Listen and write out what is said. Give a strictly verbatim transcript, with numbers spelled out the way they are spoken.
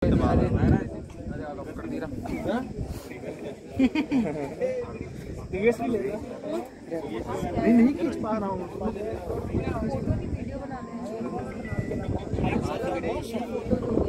नहीं नहीं खींच पा रहा हूँ। फोटो की वीडियो बना रहे हैं।